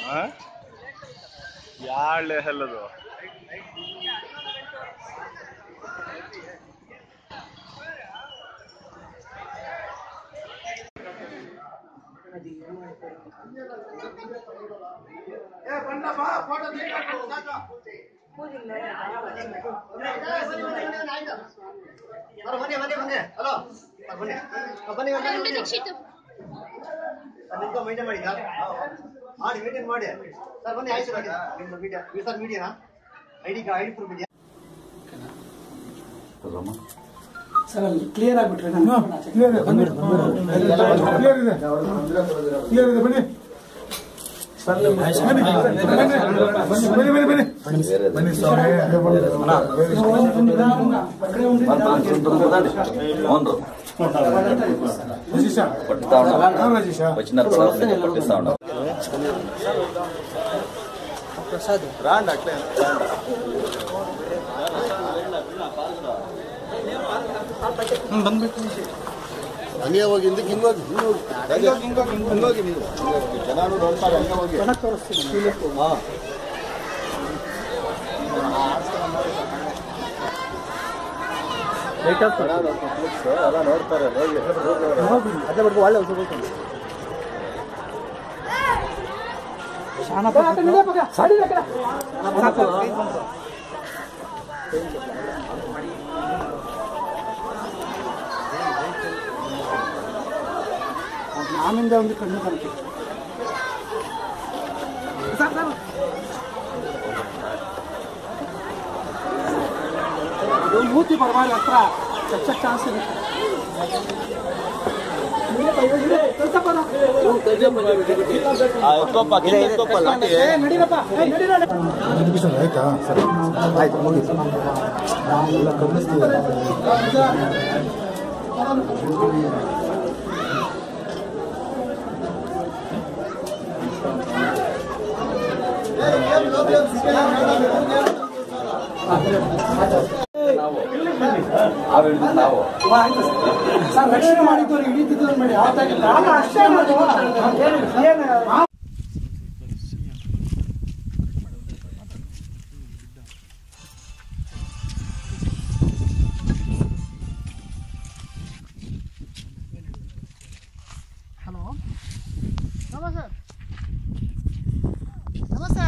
ಯಾಳೆ ಹೇಳೋದು ಮೇಂಟೈನ್ ಮಾಡಿ ಸರ್ ಬನ್ನಿ ಆಯ್ತು ಸರ್ ಮೀಡಿಯಾ ಐಡಿ ಪ್ರೂಫ್ ಇದೆಯಾ ಸರ್ ಅಲ್ಲಿ ಕ್ಲಿಯರ್ ಆಗ್ಬಿಟ್ರೆ ಬಂದ್ಬಿಟ್ಟು ಹಂಗೆ ಹೋಗಿ ಹಿಂಗೋಗಿ ನೀವು ಜನರು ನೋಡ್ತಾರೆ ಹಂಗೆ ಹೋಗಿ ತೋರಿಸ್ತೀನಿ ಎಲ್ಲ ನೋಡ್ತಾರೆ ಅದೇ ಬಿಟ್ಟು ಒಳ್ಳೆ ಆಮಿಂದ ಒಂದು ಕಣ್ಣು ಕಾಣ್ತೀವಿ ಮೂತಿ ಪರವಾಗಿ ಹತ್ರ ಚಚ್ಚ ಚಾನ್ಸ್ ಇದೆ ಆಯ್ತಾ ಸರಿ ಆಯ್ತು ಮುಗಿತು ನಾವೆಲ್ಲ ಕಲಿಸ್ತೀವಿ ಸರ್ ರಕ್ಷಣೆ ಮಾಡಿದ್ದವ್ರು ಹಿಡಿತಿದ್ದವ್ರು ಮಾಡಿ ಅಷ್ಟೇ ಹಲೋ ನಮಸ್ತೆ ನಮಸ್ತೆ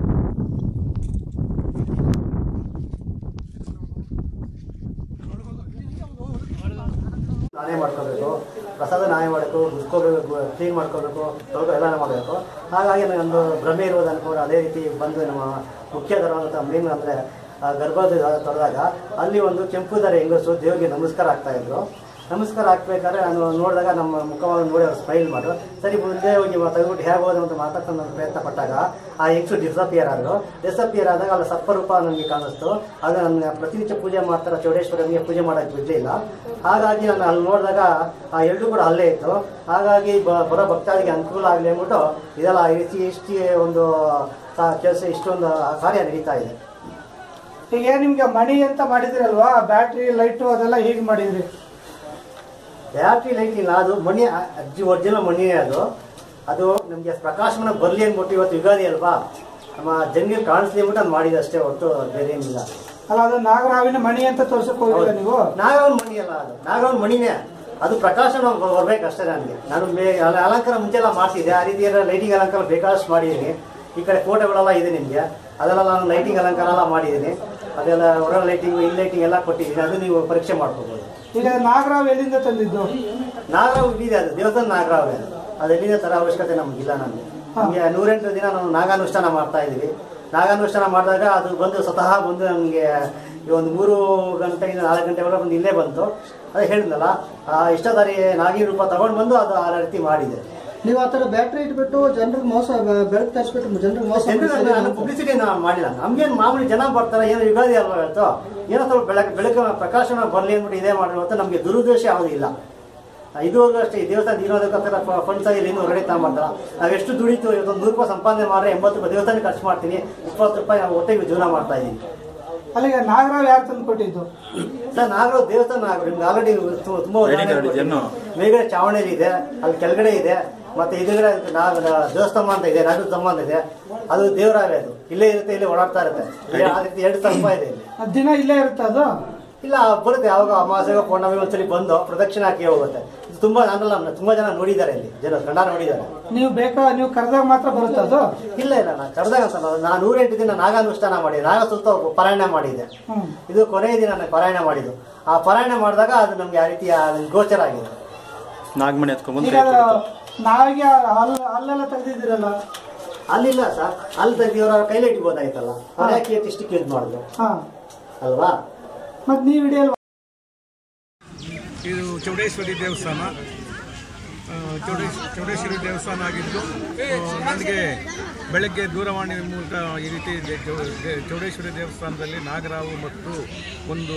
ನಾನೇ ಮಾಡ್ಕೋಬೇಕು, ಪ್ರಸಾದ ನಾನೇ ಮಾಡಬೇಕು, ಮುಸ್ಕೋಬೇಕು, ಕ್ಲೀನ್ ಮಾಡ್ಕೋಬೇಕು, ತೊಳ್ಕೊ ಎಲ್ಲ ಮಾಡಬೇಕು. ಹಾಗಾಗಿ ನನಗೊಂದು ಭ್ರಮೆ ಇರೋದು ಅನ್ಕೊಂಡು ಅದೇ ರೀತಿ ಬಂದು ನಮ್ಮ ಮುಖ್ಯ ಧರ್ಮದಂಥ ಮೇನ್ ಅಂದರೆ ಗರ್ಭದ ತೊಳೆದಾಗ ಅಲ್ಲಿ ಒಂದು ಕೆಂಪು ದಾರಿ ಹೆಂಗಸು ದೇವರಿಗೆ ನಮಸ್ಕಾರ ಆಗ್ತಾಯಿದ್ರು. ನಮಸ್ಕಾರ ಹಾಕ್ಬೇಕಾದ್ರೆ ನಾನು ನೋಡಿದಾಗ ನಮ್ಮ ಮುಖವನ್ನು ನೋಡಿ ಅವ್ರು ಸ್ಮೈಲ್ ಮಾಡು, ಸರಿ ಮುಂದೆ ಹೋಗಿ ತೆಗೆದುಬಿಟ್ಟು ಹೇಗೆ ಹೋದ ಅಂತ ಮಾತಾಡ್ಕೊಂಡು ನಾನು ಪ್ರಯತ್ನ ಪಟ್ಟಾಗ ಆ ಹೆಂಗಸು ಡಿಸಪಿಯರ್ ಆದಾಗ ಅಲ್ಲಿ ಸರ್ಪರೂಪ ನನಗೆ ಕಾಣಿಸ್ತು. ಆಗ ನನ್ನ ಪ್ರತಿನಿತ್ಯ ಪೂಜೆ ಮಾಡ್ತಾರೆ ಚೌಡೇಶ್ವರನಿಗೆ ಪೂಜೆ ಮಾಡೋಕ್ಕೆ ಬಿಡಲಿಲ್ಲ. ಹಾಗಾಗಿ ನಾನು ಅಲ್ಲಿ ನೋಡಿದಾಗ ಆ ಎರಡು ಕೂಡ ಅಲ್ಲೇ ಇತ್ತು. ಹಾಗಾಗಿ ಬರೋ ಭಕ್ತಾದಿಗೆ ಅನುಕೂಲ ಆಗಲಿ ಅಂದ್ಬಿಟ್ಟು ಇದೆಲ್ಲ ಇಷ್ಟು ಒಂದು ಕೆಲಸ ಇಷ್ಟೊಂದು ಕಾರ್ಯ ನಡೀತಾ ಇದೆ. ಈಗ ನಿಮ್ಗೆ ಮಣಿ ಅಂತ ಮಾಡಿದ್ರಲ್ವಾ, ಬ್ಯಾಟ್ರಿ ಲೈಟು ಅದೆಲ್ಲ ಹೇಗೆ ಮಾಡಿದ್ರಿ? ಬ್ಯಾಟ್ರಿ ಲೈಟ್ ಇಲ್ಲ, ಅದು ಮಣಿ ಒರಿಜಿನಲ್ ಮಣಿನೇ. ಅದು ನಮಗೆ ಪ್ರಕಾಶಮಾನ ಬರಲಿ ಅಂದ್ಬಿಟ್ಟು ಇವತ್ತು ಯುಗಾದಿ ಅಲ್ವಾ, ನಮ್ಮ ಜನರಿಗೆ ಕಾಣಿಸ್ಲಿ ಅಂದ್ಬಿಟ್ಟು ಅದು ಮಾಡಿದೆ ಅಷ್ಟೇ, ಹೊರತು ಬೇರೆ ಏನಿಲ್ಲ. ಅಲ್ಲ ಅದು ನಾಗರಾವಿನ ಮಣಿ ಅಂತ ತೋರ್ಸಕ್ ಹೋಗಿಲ್ಲ ನೀವು? ನಾಗವನ್ ಮಣಿ ಅಲ್ಲ, ಅದು ನಾಗವನ್ ಮಣಿನೇ. ಅದು ಪ್ರಕಾಶನ ಬರ್ಬೇಕಷ್ಟೇ. ನನಗೆ ನಾನು ಅಲಂಕಾರ ಮುಂಚೆ ಎಲ್ಲ ಮಾಡ್ತಿದ್ದೆ, ಆ ರೀತಿ ಲೈಟಿಂಗ್ ಅಲಂಕಾರ ಬೇಕಾದಷ್ಟು ಮಾಡಿದ್ದೀನಿ. ಈ ಕಡೆ ಫೋಟೋಗಳೆಲ್ಲ ಇದೆ ನಿಮಗೆ, ಅದೆಲ್ಲ ನಾನು ಲೈಟಿಂಗ್ ಅಲಂಕಾರ ಎಲ್ಲ ಮಾಡಿದ್ದೀನಿ. ಅದೆಲ್ಲ ಹೊರ ಲೈಟಿಂಗ್ ಇನ್ ಲೈಟಿಂಗ್ ಎಲ್ಲ ಕೊಟ್ಟಿದ್ದೀನಿ, ಅದು ನೀವು ಪರೀಕ್ಷೆ ಮಾಡ್ಕೋಬೋದು. ಈಗ ನಾಗರಾವ್ ಎಲ್ಲಿಂದ ತಂದಿದ್ದು? ನಾಗರಾವ್ ಇಲ್ಲಿದೆ, ಅದು ದೇವಸ್ಥಾನ ನಾಗರಾವ್. ಅದು ಎಲ್ಲಿಂದ ತರ ಅವಶ್ಯಕತೆ ನಮಗಿಲ್ಲ. ನಮಗೆ 108 ದಿನ ನಾವು ನಾಗಾನುಷ್ಠಾನ ಮಾಡ್ತಾ ಇದ್ದೀವಿ. ನಾಗಾನುಷ್ಠಾನ ಮಾಡಿದಾಗ ಅದು ಬಂದು ಸ್ವತಃ ಬಂದು ನಮಗೆ ಒಂದು 3 ಗಂಟೆಯಿಂದ 4 ಗಂಟೆವರೆಗೆ ಬಂದು ಇಲ್ಲೇ ಬಂತು. ಅದೇ ಹೇಳಿದ್ನಲ್ಲ, ಇಷ್ಟದಾರಿ ನಾಗಿ ರೂಪ ತಗೊಂಡು ಬಂದು ಅದು ಆ ರೀತಿ ಮಾಡಿದೆ. ನೀವು ಆ ಥರ ಬ್ಯಾಟ್ರಿ ಇಟ್ಬಿಟ್ಟು ಜನರಿಗೆ ಮೋಸ, ಬೆಳಕು ತರಿಸ್ಬಿಟ್ಟು ಜನರಿಗೆ ಮೋಸ ಪಬ್ಲಿಸಿಟಿ ಮಾಡಿಲ್ಲ. ನಮ್ಗೇನು ಮಾಮೂಲಿ ಜನ ಬರ್ತಾರೆ, ಏನೋ ಯುಗಾದಿ ಅಲ್ವಾ ಹೇಳ್ತು, ಏನೋ ಸ್ವಲ್ಪ ಬೆಳಕು ಪ್ರಕಾಶನ ಬರಲಿ ಅಂದ್ಬಿಟ್ಟು ಇದೇ ಮಾಡಿರುವಂಥ ನಮಗೆ ದುರುದ್ದೇಶ ಯಾವುದೂ ಇಲ್ಲ. ಇದುವರೆಗೂ ಅಷ್ಟೇ ಈ ದೇವಸ್ಥಾನ ಇರೋದಕ್ಕೋಸ್ಕರ ಫಂಡ್ಸ್ ಆಗಿ ಇನ್ನೂ ಹೊರಗಡೆ ತಗೊಂಬರ್ತಾರ. ನಾವೆಷ್ಟು ದುಡಿತು, ಇವತ್ತೊಂದು 100 ರೂಪಾಯಿ ಸಂಪಾದನೆ ಮಾಡಿದ್ರೆ 80 ರೂಪಾಯಿ ದೇವಸ್ಥಾನಕ್ಕೆ ಖರ್ಚು ಮಾಡ್ತೀನಿ, 20 ರೂಪಾಯಿ ನಾವು ಒಟ್ಟಿಗೆ ಜೀವನ ಮಾಡ್ತಾ ಇದ್ದೀನಿ. ಅಲ್ಲಿಗೆ ನಾಗರಾವ್ ಯಾರು ತಂದು ಕೊಟ್ಟಿದ್ದು? ಸರ್ ನಾಗರಾವ್ ದೇವಸ್ಥಾನ ನಿಮ್ಗೆ ಆಲ್ರೆಡಿ ತುಂಬ ಮೇಲ್ಗಡೆ ಚಾವಣಿಯಲ್ಲಿ ಇದೆ, ಅಲ್ಲಿ ಕೆಳಗಡೆ ಇದೆ. ಮತ್ತೆ ಇದುಗಡೆ ದೇವಸ್ಥಾನ ಅಂತ ಇದೆ, ನಾಗರ ಸ್ತಂಭ ಅಂತ ಇದೆ, ಅದು ದೇವರಾವೆ. ಅದು ಇಲ್ಲೇ ಇರುತ್ತೆ, ಇಲ್ಲಿ ಓಡಾಡ್ತಾ ಇರುತ್ತೆ. ಆ ರೀತಿ 2 ಸ್ತಂಭ ಇದೆ ಇಲ್ಲಿ. ದಿನ ಇಲ್ಲೇ ಇರುತ್ತೆ ಅದು? ಇಲ್ಲ, ಬರುತ್ತೆ. ಯಾವಾಗ ಅಮಾವಾಸ್ಯೆಗೆ ಪೌರ್ಣಮಿ ಒಂದ್ಸಲಿ ಬಂದು ಪ್ರದಕ್ಷಿಣೆ ಹಾಕಿ ಹೋಗುತ್ತೆ. ಇದು ತುಂಬಾ ತುಂಬಾ ಜನ ನೋಡಿದ್ದಾರೆ, ಇಲ್ಲಿ ಜನ ಗಂಡ ನೋಡಿದ್ದಾರೆ. ನೀವು ಕರೆದಾಗ ಮಾತ್ರ ಬರುತ್ತೆ ಅದು? ಇಲ್ಲ, ನಾನು ಕರೆದಾಗ ಅಂತ ನಾನು 108 ದಿನ ನಾಗಾನುಷ್ಠಾನ ಮಾಡಿ ನಾಗ ಸುತ್ತ ಪಾರಾಯಣ ಮಾಡಿದ್ದೆ. ಇದು ಕೊನೆಯ ದಿನ ನಾನು ಪಾರಾಯಣ ಮಾಡಿದ್ದು. ಆ ಪಾರಾಯಣ ಮಾಡಿದಾಗ ಅದು ನಮ್ಗೆ ಆ ರೀತಿ ಗೋಚರ ಆಗಿದೆ. ನಾಗಮಣಿ ಎತ್ಕೊಂಡ್ಬಂದು ನಾವಿಗೆ ಅಲ್ಲೆಲ್ಲ ತೆಗೆದಿದ್ದೀರಲ್ಲ? ಅಲ್ಲಿಲ್ಲ ಸರ್, ಅಲ್ಲಿ ತೆಗೆದಿವ್ರ ಕೈಲಿ ಇಟ್ಬೋದಾಯ್ತಲ್ಲ, ಅವ್ರು ಯಾಕೆ ಇಷ್ಟಕ್ಕೆ ಯೂಸ್ ಮಾಡಿದ್ರು ಅಲ್ವಾ? ಮತ್ತೆ ನೀವು ಹಿಡಿಯಲ್ವಾ? ಇದು ಚೌಡೇಶ್ವರಿ ದೇವಸ್ಥಾನ. ಚೌಡೇಶ್ವರಿ ದೇವಸ್ಥಾನ ಆಗಿದ್ದು ನನಗೆ ಬೆಳಗ್ಗೆ ದೂರವಾಣಿ ಮೂಲಕ ಈ ರೀತಿ ಚೌಡೇಶ್ವರಿ ದೇವಸ್ಥಾನದಲ್ಲಿ ನಾಗರಾವು ಮತ್ತು ಒಂದು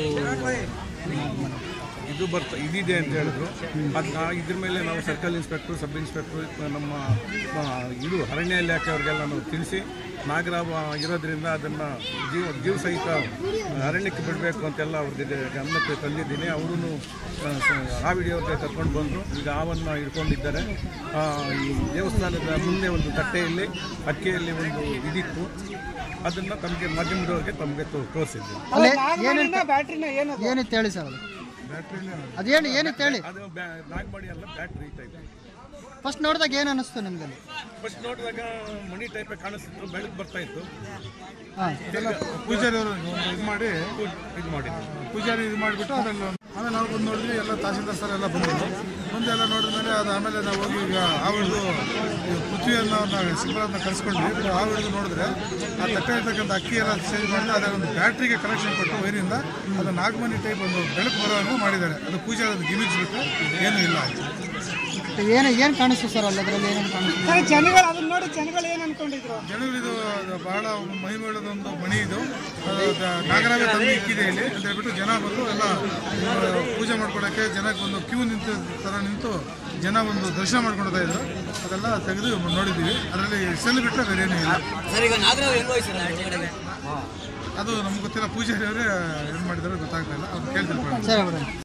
ಇದಿದೆ ಅಂತ ಹೇಳಿದ್ರು. ಇದ್ರ ಮೇಲೆ ನಾವು ಸರ್ಕಲ್ ಇನ್ಸ್ಪೆಕ್ಟ್ರು, ಸಬ್ ಇನ್ಸ್ಪೆಕ್ಟ್ರು, ನಮ್ಮ ಇದು ಅರಣ್ಯ ಇಲಾಖೆ ಅವ್ರಿಗೆಲ್ಲ ನಾವು ತಿಳಿಸಿ ನಾಗರಾವ ಇರೋದ್ರಿಂದ ಅದನ್ನು ಜೀವ ಸಹಿತ ಅರಣ್ಯಕ್ಕೆ ಬಿಡಬೇಕು ಅಂತೆಲ್ಲ ಅವ್ರಿಗೆ ಗಮನಕ್ಕೆ ತಂದಿದ್ದೀನಿ. ಅವರು ಆ ವಿಡಿಯೋಗೆ ಕರ್ಕೊಂಡು ಬಂದರು. ಈಗ ಹಾವನ್ನು ಹಿಡ್ಕೊಂಡಿದ್ದಾರೆ. ಈ ದೇವಸ್ಥಾನದ ಮುಂದೆ ಒಂದು ತಟ್ಟೆಯಲ್ಲಿ ಅಕ್ಕಿಯಲ್ಲಿ ಒಂದು ಇದಿತ್ತು, ಅದನ್ನು ತಮಗೆ ಮಾಧ್ಯಮದವ್ರಿಗೆ ತಮಗೆ ತೋರಿಸಿದ್ವಿ. ಏನಿತ್ತು ಹೇಳಿ ಸರ್? ಅದೇನು ಏನಿತ್ತು ಹೇಳಿ? ಅದು ನಾಗಮಣಿ ಅಲ್ಲ, ಬ್ಯಾಟ್ರಿ ಟೈಪ್. ಫಸ್ಟ್ ನೋಡಿದಾಗ ಏನು ಅನ್ನಿಸ್ತು ನಿಮ್ಗೆ? ಫಸ್ಟ್ ನೋಡಿದಾಗ ಮಣಿ ಟೈಪ್ ಕಾಣಿಸ್ತಿತ್ತು, ಬೆಳಕು ಬರ್ತಾ ಇತ್ತು. ಪೂಜಾರಿ ಅವರು ಇದು ಮಾಡಿದ್ರು. ಪೂಜಾರಿ ಇದು ಮಾಡಿಬಿಟ್ಟು ಅದನ್ನು ಆಮೇಲೆ ನಾವು ಬಂದು ನೋಡಿದ್ವಿ. ಎಲ್ಲ ತಹಸೀಲ್ದಾರ್ ಸರ್ ಎಲ್ಲ ಬಂದಿದ್ದು. ಮುಂದೆ ಎಲ್ಲ ನೋಡಿದ್ಮೇಲೆ ಅದು ಆಮೇಲೆ ನಾವು ಹೋಗಿ ಈಗ ಆವಿಡ್ದು ಪೃಥ್ವಿಯನ್ನು ಸಿಬ್ಬರನ್ನ ಕರೆಸ್ಕೊಂಡ್ವಿ. ಆವಿಡ್ದು ನೋಡಿದ್ರೆ ಆ ತಟ್ಟೆ ಇರ್ತಕ್ಕಂಥ ಅಕ್ಕಿ ಎಲ್ಲ ಸೇರಿ ಮಾಡಿ ಅದರ ಒಂದು ಬ್ಯಾಟ್ರಿಗೆ ಕನೆಕ್ಷನ್ ಕೊಟ್ಟು ವೈರಿಂದ ಅದು ನಾಗಮಣಿ ಟೈಪ್ ಒಂದು ಬೆಳಕು ಬರೋಂಗೂ ಮಾಡಿದ್ದಾರೆ. ಅದು ಪೂಜಾರಿ ಅದು ಗಿಮಿಕ್ಸ್ ಬಿಟ್ಟು ಏನೂ ಇಲ್ಲ. ಏನು ಕಾಣಿಸ್ತು ಸರ್ ಅಲ್ಲದ್ರಲ್ಲಿ? ಏನೇನು ಕಾಣಿಸ್ತು? ಜನಗಳು ಅದನ್ನ ನೋಡಿ ಜನಗಳು ಏನು ಅನ್ಕೊಂಡಿದ್ರು? ಜನಗಳು ಇದು ಬಹಳ ಮಹಿಮೆಯುಳ್ಳದೊಂದು ಮಣಿ. ಇದು ನಾಗರಾವೇ ತಂದು ಇಕ್ಕಿದೆ ಇಲ್ಲಿ ಅಂತ ಹೇಳ್ಬಿಟ್ಟು ಜನ ಬಂದು ಎಲ್ಲ ಪೂಜೆ ಮಾಡ್ಕೊಳಕ್ಕೆ ಜನಕ್ಕೆ ಒಂದು ಕ್ಯೂ ನಿಂತು ಜನ ಒಂದು ದರ್ಶನ ಮಾಡ್ಕೊಳ್ತಾ ಇದ್ರು. ಅದೆಲ್ಲ ತೆಗೆದು ನೋಡಿದ್ದೀವಿ. ಅದರಲ್ಲಿ ಸೆಲ್ ಬಿಟ್ಟರೆ ಬೇರೆ ಏನೂ ಇಲ್ಲ. ಅದು ನಮ್ಗೆ ಗೊತ್ತಿಲ್ಲ. ಪೂಜಾರಿ ಅವರೇ ಏನು ಮಾಡಿದಾರೋ ಗೊತ್ತಾಗ್ತಾ ಇಲ್ಲ. ಅವ್ರು ಕೇಳ್ತಿರ್ತಾರೆ.